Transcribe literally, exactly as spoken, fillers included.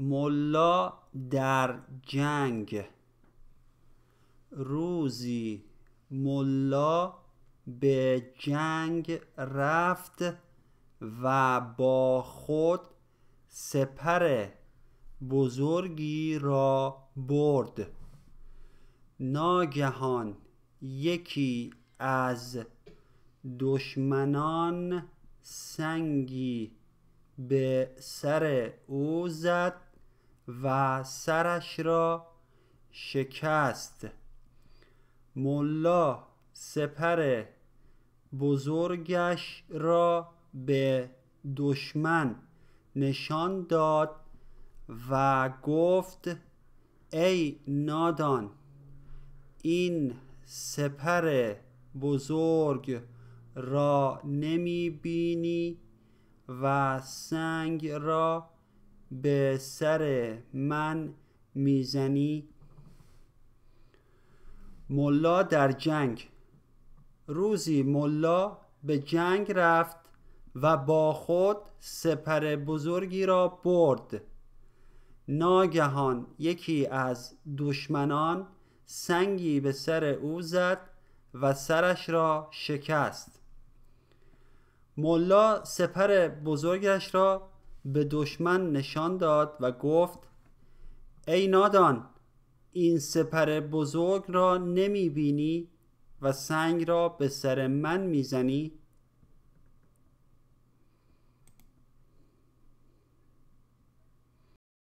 ملا در جنگ. روزی ملا به جنگ رفت و با خود سپر بزرگی را برد. ناگهان یکی از دشمنان سنگی به سر او زد و سرش را شکست. ملا سپر بزرگش را به دشمن نشان داد و گفت: ای نادان، این سپر بزرگ را نمی بینی و سنگ را به سر من میزنی؟ ملا در جنگ. روزی ملا به جنگ رفت و با خود سپر بزرگی را برد. ناگهان یکی از دشمنان سنگی به سر او زد و سرش را شکست. ملا سپر بزرگش را به دشمن نشان داد و گفت: ای نادان، این سپر بزرگ را نمی بینی و سنگ را به سر من میزنی؟